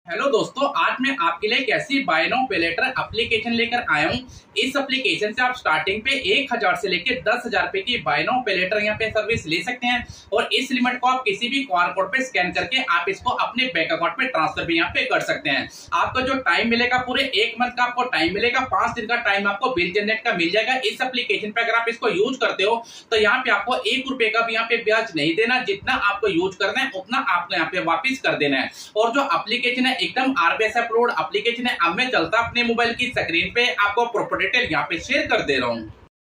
Hello दोस्तों, आज मैं आपके लिए एक ऐसी buy now pay later application लेकर आया हूँ। इस एप्लीकेशन से आप स्टार्टिंग पे 1000 से लेकर 10,000 रुपए की बाय नाउ पे लेटर यहाँ पे सर्विस ले सकते हैं और इस लिमिट को आप किसी भी क्यूआर कोड पे स्कैन करके आप इसको अपने बैंक अकाउंट में ट्रांसफर भी यहाँ पे कर सकते हैं। आपको जो टाइम मिलेगा पूरे 1 मंथ का आपको टाइम मिलेगा, 5 दिन का टाइम आपको बिल जनरेट का मिल जाएगा। इस एप्लीकेशन पे अगर आप इसको यूज करते हो तो यहाँ पे आपको 1 रुपए का भी यहाँ पे ब्याज नहीं देना, जितना आपको यूज करना है उतना आपको यहाँ पे वापिस कर देना है। और जो एप्लीकेशन है एकदम आरबीआई अप्रूव्ड एप्लीकेशन है। अब मैं चलता अपने मोबाइल की स्क्रीन पे आपको प्रॉपर डिटेल यहाँ पे शेयर कर दे रहा हूँ।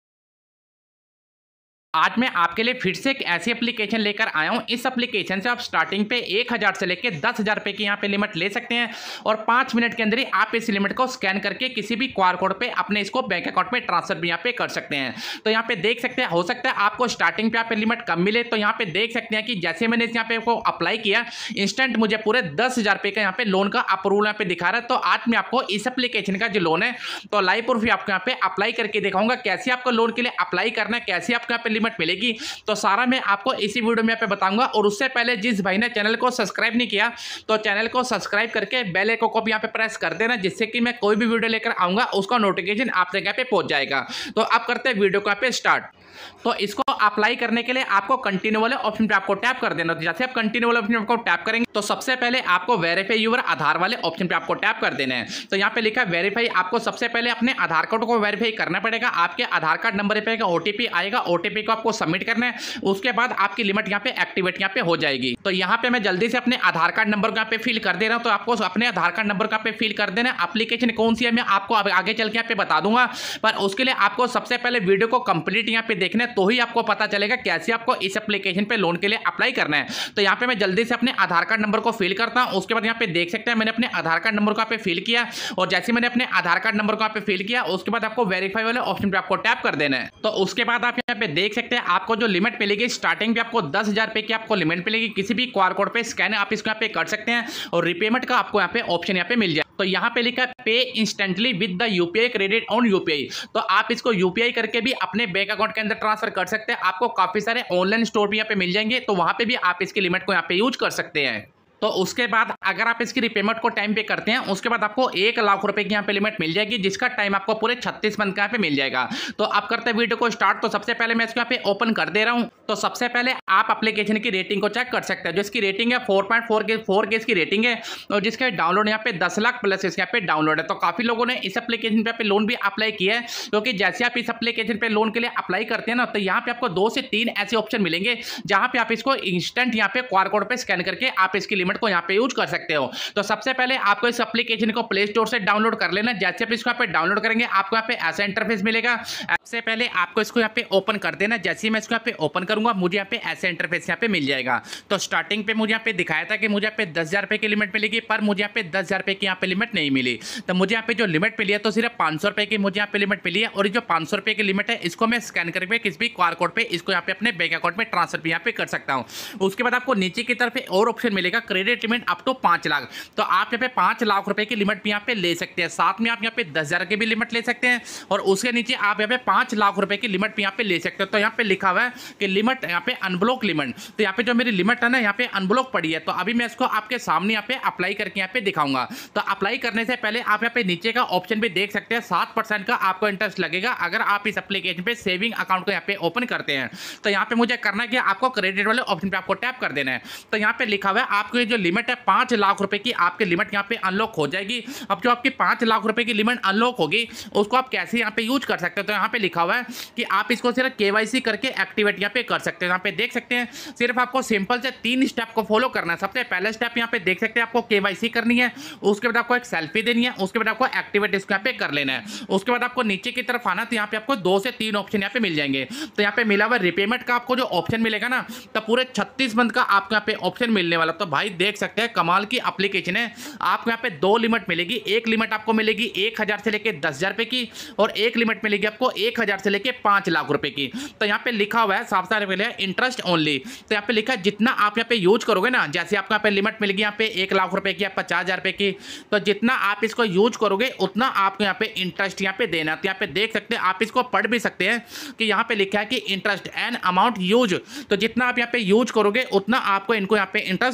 आज मैं आपके लिए फिर से एक ऐसी एप्लीकेशन लेकर आया हूं। इस एप्लीकेशन से आप स्टार्टिंग पे 1000 से लेकर 10,000 रुपए की यहाँ पे लिमिट ले सकते हैं और 5 मिनट के अंदर ही आप इस लिमिट को स्कैन करके किसी भी क्यूआर कोड पे अपने इसको बैंक अकाउंट में ट्रांसफर भी यहाँ पे कर सकते हैं। तो यहाँ पे देख सकते हैं, हो सकता है आपको स्टार्टिंग पे यहाँ पे लिमिट कम मिले, तो यहाँ पे देख सकते हैं कि जैसे मैंने यहाँ पे अप्लाई किया इंस्टेंट मुझे पूरे 10,000 रुपए का यहाँ पे लोन का अप्रूवल यहाँ पे दिखा रहा है। तो आज मैं आपको इस एप्लीकेशन का जो लोन है तो लाइव प्रूफ आपको यहाँ पे अप्लाई करके दिखाऊंगा, कैसे आपको लोन के लिए अप्लाई करना है, कैसे आपको यहाँ पे लिमिट मिलेगी। तो सारा मैं आपको इसी वीडियो में यहाँ पे बताऊंगा। और उससे पहले जिस भाई ने चैनल को सब्सक्राइब नहीं किया तो चैनल को सब्सक्राइब करके बेल आइकन को भी यहाँ पे प्रेस कर देना, जिससे कि मैं कोई भी वीडियो लेकर आऊंगा उसका नोटिफिकेशन आप तक यहाँ पे पहुंच जाएगा। तो आप करते हैं वीडियो को यहाँ पे स्टार्ट। तो इसको अप्लाई करने के लिए आपको कंटिन्यू वाले ऑप्शन पे आपको टैप कर देना। तो जैसे आप कंटिन्यू वाले ऑप्शन पे टैप करेंगे तो सबसे पहले आपको वेरीफाई यूर आधार वाले ऑप्शन पे आपको टैप कर देना है। तो यहाँ पे लिखा है वेरीफाई, आपको सबसे पहले अपने आधार कार्ड को वेरीफाई करना पड़ेगा। आपके आधार कार्ड नंबर पे ओटीपी आएगा, ओटीपी को आपको सबमिट करना है। उसके बाद आपकी लिमिट यहाँ पे एक्टिवेट यहाँ पे हो जाएगी। तो यहाँ पे मैं जल्दी से अपने आधार कार्ड नंबर को यहाँ पे फिल कर दे रहा हूँ। तो आपको अपने आधार कार्ड नंबर को यहाँ पे फिल कर देना है। एप्लीकेशन कौन सी है मैं आपको आगे चल के यहाँ पे बता दूंगा, पर उसके लिए आपको सबसे पहले वीडियो को कंप्लीट यहाँ पे देखना है, तो ही आपको पता चलेगा कैसे आपको इस एप्लीकेशन पे लोन के लिए अप्लाई करना है। तो यहाँ पे मैं जल्दी से अपने आधार कार्ड नंबर को फिल करता हूँ। उसके बाद यहाँ पे देख सकते हैं मैंने अपने आधार कार्ड नंबर को यहाँ पे फिल किया और जैसे मैंने अपने आधार कार्ड नंबर को यहाँ पे फिल किया उसके बाद आपको वेरीफाई वाले ऑप्शन पे आपको टैप कर देना है। तो उसके बाद आप यहाँ पे देख सकते हैं आपको जो लिमिट मिलेगी स्टार्टिंग पे आपको 10,000 रुपए की आपको लिमिट मिलेगी। किसी भी क्यूआर कोड पे स्कैन आप इसको यहाँ पे कर सकते हैं और रिपेमेंट का आपको यहाँ पे ऑप्शन यहाँ पे मिल जाए। तो यहाँ पे लिखा है pay instantly with the UPI credit on UPI. तो आप इसको यूपीआई करके भी अपने बैंक अकाउंट के अंदर ट्रांसफर कर सकते हैं। आपको काफी सारे ऑनलाइन स्टोर भी यहाँ पे मिल जाएंगे, तो वहां पे भी आप इसकी लिमिट को यहाँ पे यूज कर सकते हैं। तो उसके बाद अगर आप इसकी रिपेमेंट को टाइम पे करते हैं उसके बाद आपको 1 लाख रुपए की यहाँ पे लिमिट मिल जाएगी, जिसका टाइम आपको पूरे 36 मंथ का यहाँ पे मिल जाएगा। तो आप करते हैं वीडियो को स्टार्ट। तो सबसे पहले मैं इसको यहाँ पे ओपन कर दे रहा हूँ। तो सबसे पहले आप एप्लीकेशन की रेटिंग को चेक कर सकते हैं। जो इसकी रेटिंग है 4.4 के इसकी रेटिंग है और जिसका डाउनलोड यहाँ पे 10 लाख प्लस इसके यहाँ पे डाउनलोड है। तो काफी लोगों ने इस एप्लीकेशन पे लोन भी अप्लाई किया है, क्योंकि जैसे आप इस एप्लीकेशन पे लोन के लिए अप्लाई करते हैं ना, तो यहाँ पे आपको 2 से 3 ऐसे ऑप्शन मिलेंगे जहां पे आप इसको इंस्टेंट यहाँ पे क्यूआर कोड पे स्कैन करके आप इसकी लिमिट को यहाँ पे यूज कर सकते हो। तो सबसे पहले आपको इस एप्लीकेशन को प्ले स्टोर से डाउनलोड कर लेना। जैसे आप इसको यहाँ पे डाउनलोड करेंगे आपको यहाँ पे ऐसा इंटरफेस मिलेगा। सबसे पहले आपको इसको यहाँ पे ओपन कर देना। जैसे ही मैं इसको यहाँ पे ओपन करूंगा मुझे यहाँ पे ऐसा इंटरफेस यहाँ पे मिल जाएगा। तो स्टार्टिंग पे मुझे यहाँ पे दिखाया था कि मुझे यहाँ पे 10,000 रुपए की लिमिट मिलेगी, पर मुझे यहाँ पे 10,000 रुपए की यहाँ पे लिमिट नहीं मिली। तो मुझे यहाँ पे जो लिमिट मिली है तो सिर्फ 500 रुपए की मुझे यहाँ पे लिमिट मिली है और जो 500 रुपए की लिमिट है इसको मैं स्कैन करके किसी भी क्यूआर कोड पे इसको यहाँ पे अपने बैंक अकाउंट में ट्रांसफर भी यहाँ पे कर सकता हूँ। उसके बाद आपको नीचे की तरफ और ऑप्शन मिलेगा credit limit up to 5 lakh. तो आप यहाँ पे 5 लाख रुपए की लिमिट भी यहाँ पे ले सकते हैं। साथ में आप यहाँ पे 10,000 की भी लिमिट ले सकते हैं और उसके नीचे आप यहाँ पे 5 लाख रुपए की लिमिट भी यहाँ पे ले सकते हैं। तो यहाँ पे लिखा हुआ है कि लिमिट यहाँ पे अनब्लॉक लिमिट। तो यहाँ पे जो मेरी लिमिट है ना यहाँ पे अनब्लॉक पड़ी है, तो अभी मैं इसको आपके सामने यहाँ पे अप्लाई करके यहाँ पे दिखाऊंगा। तो अप्लाई करने से पहले आप यहाँ पे नीचे का ऑप्शन भी देख सकते हैं, 7% का आपको इंटरेस्ट लगेगा अगर आप इस एप्लीकेशन पे सेविंग अकाउंट को यहाँ पे ओपन करते हैं। तो यहाँ पे मुझे करना है कि आपको क्रेडिट वाले ऑप्शन पे आपको टैप कर देना है। तो यहाँ पे लिखा हुआ है आपको जो लिमिट है 5 लाख रुपए की आपकी लिमिट यहाँ पे अनलॉक हो जाएगी। अब जो आपकी 5 लाख रुपए की लिमिट अनलॉक होगी उसको आप कैसे यहाँ पे यूज कर सकते हैं। तो यहाँ पे लिखा हुआ है कि आप इसको सिर्फ केवाईसी करके एक्टिवेट यहाँ पे कर सकते हैं। यहाँ पे देख सकते हैं सिर्फ आपको सिंपल से 3 स्टेप को फॉलो करना है। सबसे पहला स्टेप यहाँ पे देख सकते हैं आपको केवाईसी करनी है, उसके बाद आपको एक सेल्फी देनी है, उसके बाद आपको एक्टिवेट इसको यहाँ पे कर लेना है। उसके बाद आपको नीचे की तरफ आना, तो यहाँ पे आपको 2 से 3 ऑप्शन यहाँ पे मिल जाएंगे। तो यहाँ पे मिला हुआ रिपेमेंट का आपको जो ऑप्शन मिलेगा ना, तो पूरे 36 मंथ का आपको यहाँ पे ऑप्शन मिलने वाला। तो भाई देख सकते हैं कमाल की एप्लीकेशन है। आपको यहाँ पे 2 लिमिट मिलेगी। एक लिमिट आपको मिलेगी 1000 से लेकर 10,000 रुपए की और एक लिमिट मिलेगी आपको 1000 से लेकर 5 लाख रुपए की। तो यहाँ पे लिखा हुआ है साफ साफ इंटरेस्ट ओनली। तो यहाँ पे लिखा है जितना आप यहाँ पे यूज करोगे ना, जैसे आपको यहाँ पे लिमिट मिलेगी यहाँ पे 1 लाख रुपए की या 50,000 रुपए की, तो जितना आप इसको यूज करोगे उतना आपको यहाँ पे इंटरेस्ट यहाँ पे देना। तो यहाँ पे देख सकते हैं, आप इसको पढ़ भी सकते हैं कि यहाँ पे लिखा है कि इंटरेस्ट एंड अमाउंट यूज। तो जितना आप यहाँ पे यूज करोगे उतना आपको इनको यहाँ पे इंटरेस्ट दे देना है।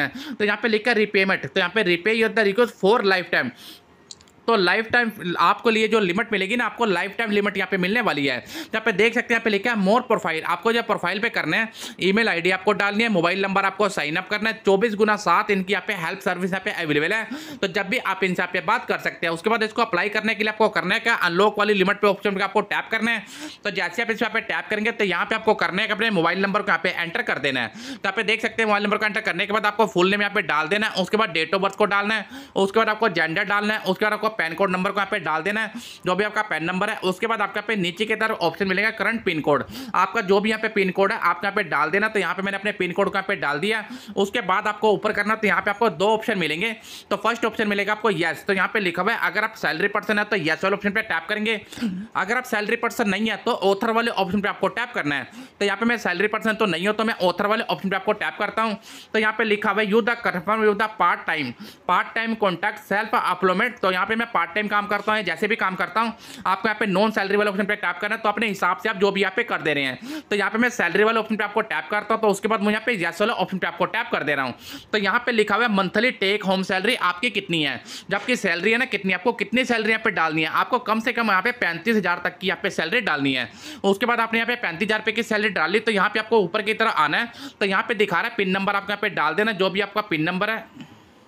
हैं तो यहाँ पे लिखा है रीपेमेंट, तो यहाँ पे repay your the request for life time. तो लाइफ टाइम आपको लिए जो लिमिट मिलेगी ना, आपको लाइफ टाइम लिमिट यहाँ पे मिलने वाली है। यहाँ पे देख सकते हैं, यहाँ पे लिखा है मोर प्रोफाइल। आपको जब प्रोफाइल पे करना है, ईमेल आईडी आपको डालनी है, मोबाइल नंबर आपको साइन अप करना है। 24x7 इनकी यहाँ पे हेल्प सर्विस यहाँ पे अवेलेबल है, तो जब भी आप इनसे यहाँ पे बात कर सकते हैं। उसके बाद इसको अप्लाई करने के लिए आपको करना है क्या, अनलॉक वाली लिमिट पे ऑप्शन पे आपको टैप करना है। तो जैसे आप इस पे टैप करेंगे तो यहाँ पे आपको करना है कि अपने मोबाइल नंबर को यहाँ पे एंटर कर देना है। तो यहाँ पे देख सकते हैं मोबाइल नंबर को एंटर करने के बाद आपको फुल नेम यहाँ पे डाल देना है। उसके बाद डेट ऑफ बर्थ को डालना है, उसके बाद आपको जेंडर डालना है, उसके बाद आपको पैन कोड नंबर को यहाँ पे डाल देना है, जो भी आपका पैन नंबर है। उसके बाद आपका पे नीचे की तरफ ऑप्शन मिलेगा करंट पिन कोड, आपका जो भी यहाँ पे पिन कोड है आप यहाँ पे डाल देना। तो यहाँ पे मैंने अपने पिन कोड को यहाँ पे डाल दिया। उसके बाद आपको ऊपर करना, तो यहाँ पे आपको दो ऑप्शन मिलेंगे। तो फर्स्ट ऑप्शन मिलेगा आपको यस, तो यहाँ पे लिखा हुआ है अगर आप सैलरी पर्सन है तो यस वाले ऑप्शन पे टैप करेंगे। अगर आप सैलरी पर्सन नहीं है तो ऑथर वाले ऑप्शन पे आपको टैप करना है। तो यहाँ पे मैं सैलरी पर्सन तो नहीं हूँ, तो मैं ऑथर वाले ऑप्शन पे आपको टैप करता हूँ। तो यहाँ पे लिखा हुआ है you the confirm you the part time contact self employment. तो यहाँ पे मैं पार्ट टाइम काम करता हूँ, जैसे भी काम करता हूं। आपको यहाँ पे नॉन सैलरी वाले ऑप्शन पे टैप करना है, तो अपने हिसाब से आप जो भी यहाँ पे कर दे रहे हैं। तो यहाँ पे मैं सैलरी वाले ऑप्शन पे आपको टैप करता हूं, तो उसके बाद मुझे यहाँ पे यस वाले ऑप्शन पे आपको टैप कर दे रहा हूं। तो यहाँ पे लिखा हुआ है मंथली टेक होम सैलरी आपकी कितनी है, जबकि सैलरी है ना कितनी, आपको कितनी सैलरी यहाँ पे डालनी है। आपको कम से कम यहाँ पे 35,000 तक की यहाँ पे सैलरी डालनी है। उसके बाद आपने यहाँ पे 35,000 रुपये की सैलरी डाली, तो यहाँ पे आपको ऊपर की तरह आना है। तो यहाँ पे दिखा रहा है पिन नंबर आपको यहाँ पे डाल देना, जो भी आपका पिन नंबर है।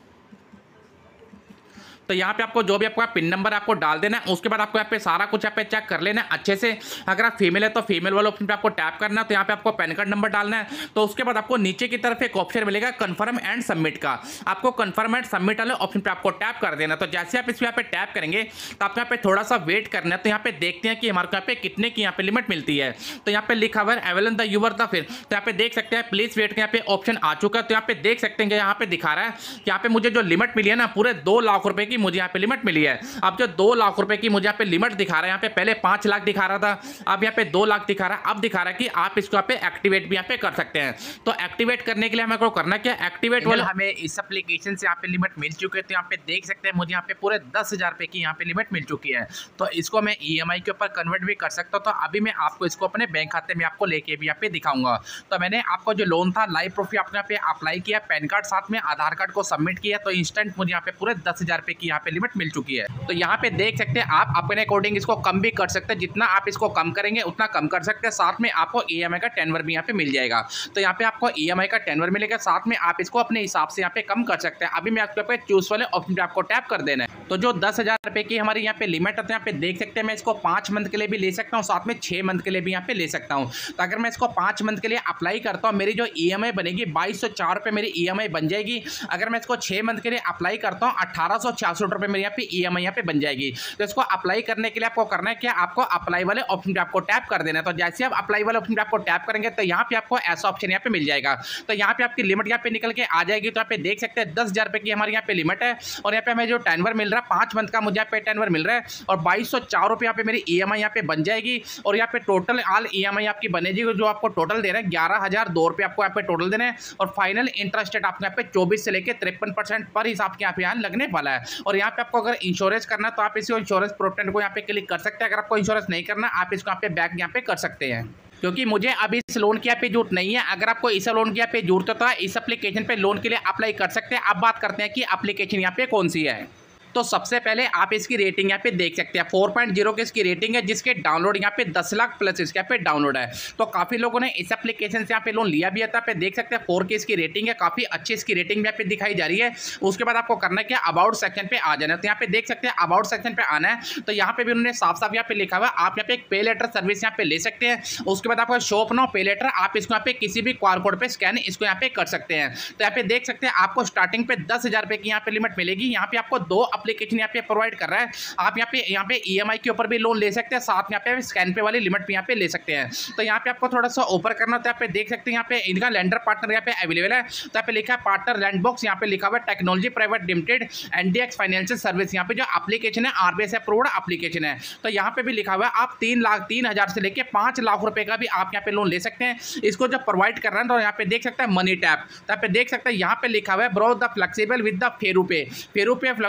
तो यहाँ पे आपको जो भी आपका पिन नंबर आपको डाल देना है। उसके बाद आपको यहाँ पे सारा कुछ यहाँ पे चेक कर लेना है अच्छे से। अगर आप फीमेल है तो फीमेल वाले ऑप्शन पे आपको टैप करना है, तो यहाँ पे आपको पैन कार्ड नंबर डालना है। तो उसके बाद आपको नीचे की तरफ एक ऑप्शन मिलेगा कन्फर्म एंड सबमिट का, आपको कन्फर्म एंड सबमिट वाले ऑप्शन पे आपको टैप कर देना। तो जैसे आप इस पे यहाँ पे टैप करेंगे तो आपको यहाँ पे थोड़ा सा वेट करना है। तो यहाँ पे देखते हैं कि हमारे को यहाँ पे कितने की यहाँ पे लिमिट मिलती है। तो यहाँ पे लिखा हुआ है अवेलेबल द यूवर द फिर, तो यहाँ पे देख सकते हैं प्लीज वेट का यहाँ पे ऑप्शन आ चुका है। तो यहाँ पे देख सकते हैं यहाँ पे दिखा रहा है, यहाँ पे मुझे जो लिमिट मिली है ना पूरे 2 लाख रुपए की मुझे यहाँ पे लिमिट मिली है। अब जो 2 लाख रुपए की मुझे यहाँ पे लिमिट दिखा रहा है, यहाँ पे पहले 5 लाख दिखा रहा था, अब यहाँ पे 2 लाख दिखा रहा है। अब दिखा रहा है कि आप इसको यहाँ पे एक्टिवेट भी यहाँ पे कर सकते हैं। तो एक्टिवेट करने के लिए हमें को करना क्या, एक्टिवेट वाला हमें इस एप्लीकेशन से यहाँ पे लिमिट मिल चुकी है। तो यहाँ पे देख सकते हैं मुझे यहाँ पे पूरे 10,000 रुपए की यहाँ पे लिमिट मिल चुकी है। तो इसको मैं EMI के ऊपर कन्वर्ट भी कर सकता हूँ। तो अभी मैं आपको इसको अपने बैंक खाते में आपको लेके भी यहाँ पे दिखाऊंगा। तो मैंने आपको जो लोन था लाइव प्रूफ आपने यहाँ पे अप्लाई किया, पैन कार्ड साथ में आधार कार्ड को सबमिट किया, तो इंस्टेंट मुझे यहाँ पे पूरे 10,000 रुपए की यहाँ पे लिमिट मिल चुकी है। तो यहाँ पे देख सकते हैं आप अपने अकॉर्डिंग इसको कम भी कर सकते हैं, जितना आप इसको कम करेंगे उतना कम कर सकते हैं। साथ में आपको EMI का टेनवर भी यहाँ पे मिल जाएगा। तो यहाँ पे आपको EMI का टेनवर मिलेगा, साथ में आप इसको अपने हिसाब से यहाँ पे कम कर सकते हैं। अभी मैं आपको चूज वाले ऑप्शन पे आपको टैप कर देना है। तो जो 10,000 रुपए की हमारी यहाँ पे लिमिट है, तो यहाँ पे देख सकते हैं मैं इसको 5 मंथ के लिए भी ले सकता हूँ, साथ में 6 मंथ के लिए भी यहाँ पे ले सकता हूँ। तो अगर मैं इसको 5 मंथ के लिए अप्लाई करता हूँ, मेरी जो EMI बनेगी 2204 रुपये मेरी EMI बन जाएगी। अगर मैं इसको 6 मंथ के लिए अप्लाई करता हूँ 1866 रुपये मेरी यहाँ पे EMI यहाँ पे बन जाएगी। तो इसको अप्लाई करने के लिए आपको करना है क्या, आपको अप्लाई वाले ऑप्शन पे आपको टैप कर देना है। तो जैसे आप अप्लाई वाले ऑप्शन पे आपको टैप करेंगे तो यहाँ पे आपको ऐसा ऑप्शन यहाँ पे मिल जाएगा। तो यहाँ पे आपकी लिमिट यहाँ पे निकल के आ जाएगी। तो यहाँ पे देख सकते हैं 10,000 रुपये की हमारी यहाँ पे लिमिट है, और यहाँ पे हमें जो टेनवर मिल रहा है 5 मंथ का मुझे यहाँ पे टेनवर मिल रहा है, और 2204 रुपये यहाँ पे मेरी EMI यहाँ पे बन जाएगी। और यहाँ पे टोटल ऑल EMI आपकी बनेगी, जो आपको टोटल दे रहे हैं 11,002 रुपये आपको यहाँ पे टोटल देना है। और फाइनल इंटरेस्ट रेट आपको यहाँ पे 24 से लेकर 53% पर हिसाब के यहाँ पे लगने वाला है। और यहाँ पे आपको अगर इंश्योरेंस करना है तो आप इसी इंश्योरेंस प्रोटेक्ट को यहाँ पे क्लिक कर सकते हैं। अगर आपको इंश्योरेंस नहीं करना आप इसको यहाँ पे बैक यहाँ पे कर सकते हैं, क्योंकि मुझे अभी इस लोन की यहाँ पे जरूरत नहीं है। अगर आपको इस लोन की यहाँ पे जरूरत होता है, इस एप्लीकेशन पे लोन के लिए अप्लाई कर सकते हैं। अब बात करते हैं कि एप्लीकेशन यहाँ पे कौन सी है। तो सबसे पहले आप इसकी रेटिंग यहाँ पे देख सकते हैं 4.0 की इसकी रेटिंग है, जिसके डाउनलोड यहाँ पे 10 लाख प्लस इसके यहाँ पे डाउनलोड है। तो काफ़ी लोगों ने इस एप्लीकेशन से यहाँ पे लोन लिया भी था। पे देख सकते हैं 4 की इसकी रेटिंग है, काफ़ी अच्छी इसकी रेटिंग यहाँ पे दिखाई जा रही है। उसके बाद आपको करना है क्या, अबाउट सेक्शन पे आ जाना है। तो यहाँ पे देख सकते हैं अबाउट सेक्शन पे आना है, तो यहाँ पे भी उन्होंने साफ साफ यहाँ पे लिखा हुआ है आप यहाँ पे एक पे लेटर सर्विस यहाँ पे ले सकते हैं। उसके बाद आपका शॉप नाउ पे लेटर, आप इसको यहाँ पे किसी भी QR कोड पे स्कैन इसको यहाँ पे कर सकते हैं। तो यहाँ पे देख सकते हैं आपको स्टार्टिंग पे 10,000 रुपये की यहाँ पे लिमिट मिलेगी। यहाँ पे आपको 2 एप्लीकेशन यहाँ पे कर रहा है। आप यहाँ पे EMI के ऊपर भी लोन ले सकते हैं, साथ में यहाँ पे स्कैन पे वाली लिमिट भी यहाँ पे ले सकते हैं। तो यहाँ पे आपको थोड़ा सा ऊपर करना होता है। यहाँ पे देख सकते हैं यहाँ पे इनका लैंडर पार्टनर यहाँ पे अवेलेबल है। तो यहाँ पे लिखा है पार्टनर लैंडबॉक्स, यहाँ पे लिखा हुआ है technology private limited NDX financial service. यहाँ पे जो एप्लीकेशन है RBI अप्रूव्ड एप्लीकेशन है। तो यहाँ पे भी लिखा हुआ है आप 3,03,000 से लेके 5 लाख रुपए का भी आप यहाँ पे लोन ले सकते हैं। इसको जब प्रोवाइड कर रहे हैं तो यहाँ पे देख सकते हैं मनी टैप। तो यहाँ पे देख सकते हैं यहाँ पे लिखा हुआ है bro the flexible with the फेरू pay flexible with the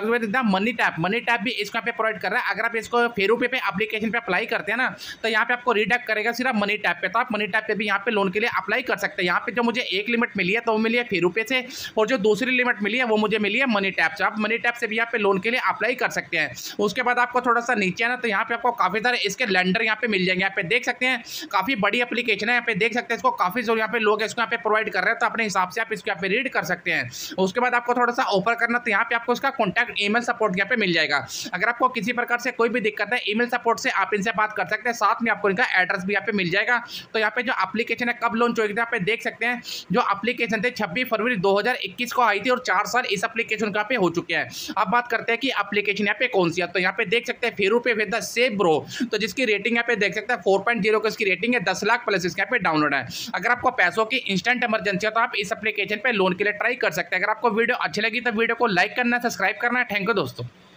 money tap भी इसको यहाँ पे प्रोवाइड कर रहा है। अगर आप इसको फेरूपे पे एप्लीकेशन पे अप्लाई करते हैं ना, तो यहाँ पे आपको रिडक्ट करेगा सिर्फ मनी टैप पे, तो आप मनी टैप पे भी यहाँ पे लोन के लिए अप्लाई कर सकते हैं। यहाँ पे जो मुझे एक लिमिट मिली है तो वो मिली है फेरूपे से, और जो दूसरी लिमिट मिली है वो मुझे मिली है मनी टैप से। आप मनी टैप से भी यहाँ पे लोन के लिए अप्लाई कर सकते हैं। उसके बाद आपको थोड़ा सा नीचे आना, तो यहाँ पे आपको काफी सारे इसके लेंडर यहाँ पे मिल जाएंगे। यहाँ पे देख सकते हैं काफी बड़ी एप्लीकेशन है, यहाँ पे देख सकते हैं इसको काफी जो यहाँ पे लोग इसको यहाँ पे प्रोवाइड कर रहे हैं, तो अपने हिसाब से आप इसको यहाँ पे रीड कर सकते हैं। उसके बाद आपको थोड़ा सा ऊपर करना, तो यहाँ पे आपको इसका कॉन्टैक्ट ईमेल सपोर्ट यहाँ पे मिल जाएगा। अगर आपको किसी प्रकार से कोई भी दिक्कत है ईमेल सपोर्ट से आप इनसे बात कर सकते हैं। साथ में आपको इनका एड्रेस भी यहाँ पे मिल जाएगा। तो यहाँ पे जो एप्लीकेशन है कब लॉन्च होगी, यहाँ पे देख सकते हैं जो एप्लीकेशन थे 26 फरवरी 2021 को आई थी, और 4 साल इस एप्लीकेशन का पे हो चुके हैं। अब बात करते हैं कि एप्लीकेशन यहाँ पे कौन सी है। तो यहाँ पे देख सकते हैं फेरूपे विद द सेफ ब्रो, तो जिसकी रेटिंग यहाँ पे देख सकते हैं 4.0 की इसकी रेटिंग है, 10 लाख प्लस इसके यहाँ पे डाउनलोड है। अगर आपको पैसों की इंस्टेंट इमरजेंसी है तो आप इस एप्लीकेशन पे लोन के लिए ट्राई कर सकते हैं। अगर आपको वीडियो अच्छी लगी तो वीडियो को लाइक करना, सब्सक्राइब करना है। थैंक यू दोस्तों।